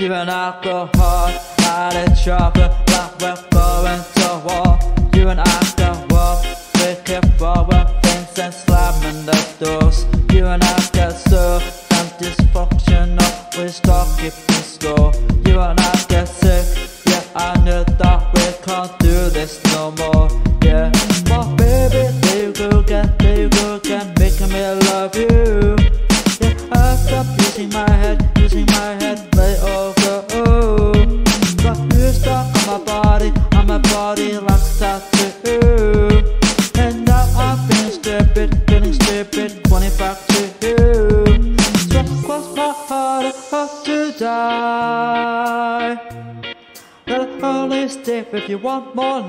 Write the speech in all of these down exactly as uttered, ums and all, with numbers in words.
Even alcohol, added chocolate, like we're going to war. You and I can walk, we keep forward things and slamming the doors. You and I get so and dysfunctional, we start keeping score. You and I get sick, yeah, I knew that we can't do this no more. Yeah, but baby, there you go again, there you go again, making me love you. Yeah, I stop using my head, using my head, let it all go. Got you stuck on my body, on my body like a tattoo. And now I'm feeling stupid, feeling stupid, wanting back to you. So cross my heart, I have to die. I'll only stay if you want more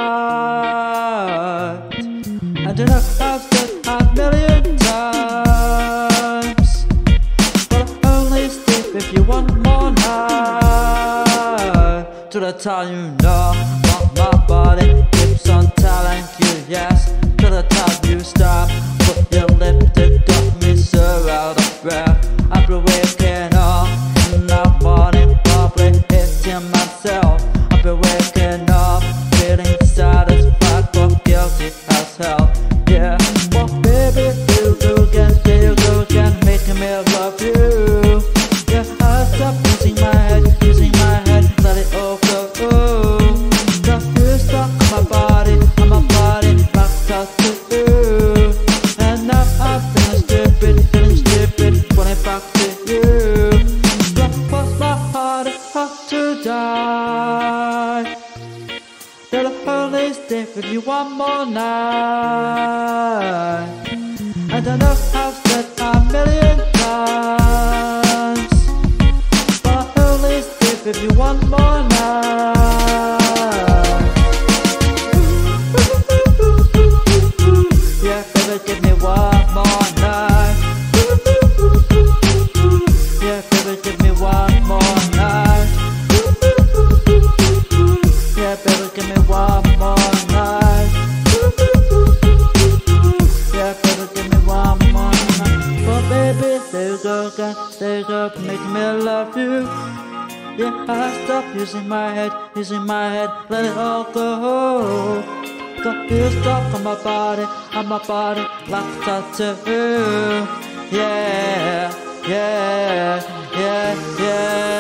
night. And you know I've said a million times, but I'll only stay if you want more night. To the time you know what my body keeps on telling you yes. To the time you stop, put your lipstick got me so out of breath. I've been waking up in the morning, probably hitting myself. I've been waking up, feeling satisfied, but guilty as hell. Yeah, well baby, you go again, you go again, making me love you. Yeah, I stop using my head, using my head, let it all go. Got you stuck on my body, on my body, like a tattoo. And now I'm feeling stupid, feeling stupid, wanting back to you. But cross my heart, I have to die. They'll only stay with you one more night. And I know I've said a million times, but I'll only stay with you one more night. Yeah, baby, give me one more night. Yeah, baby, give me one more night. Yeah, baby, give me one more night. Yeah, baby, give me one more night. Oh, baby, there you go again, there you go, making me love you. Yeah, I stop using my head, using my head, let it all go. Got you stuck on my body, on my body, like a tattoo. Yeah, yeah, yeah, yeah.